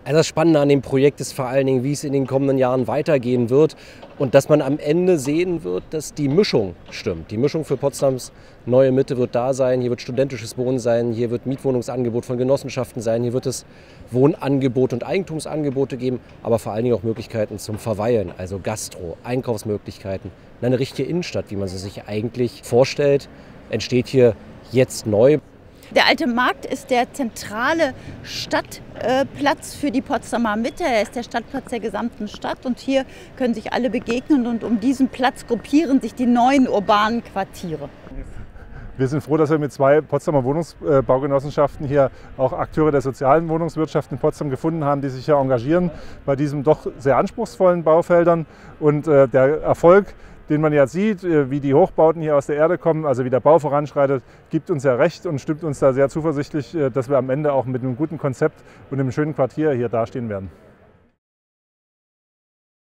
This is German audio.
Also das Spannende an dem Projekt ist vor allen Dingen, wie es in den kommenden Jahren weitergehen wird und dass man am Ende sehen wird, dass die Mischung stimmt. Die Mischung für Potsdams neue Mitte wird da sein, hier wird studentisches Wohnen sein, hier wird Mietwohnungsangebot von Genossenschaften sein, hier wird es Wohnangebot und Eigentumsangebote geben, aber vor allen Dingen auch Möglichkeiten zum Verweilen, also Gastro, Einkaufsmöglichkeiten. Eine richtige Innenstadt, wie man sie sich eigentlich vorstellt, entsteht hier jetzt neu. Der Alte Markt ist der zentrale Stadtplatz für die Potsdamer Mitte. Er ist der Stadtplatz der gesamten Stadt und hier können sich alle begegnen und um diesen Platz gruppieren sich die neuen urbanen Quartiere. Wir sind froh, dass wir mit 2 Potsdamer Wohnungsbaugenossenschaften hier auch Akteure der sozialen Wohnungswirtschaft in Potsdam gefunden haben, die sich hier engagieren bei diesen doch sehr anspruchsvollen Baufeldern. Und der Erfolg, den man ja sieht, wie die Hochbauten hier aus der Erde kommen, also wie der Bau voranschreitet, gibt uns ja recht und stimmt uns da sehr zuversichtlich, dass wir am Ende auch mit einem guten Konzept und einem schönen Quartier hier dastehen werden.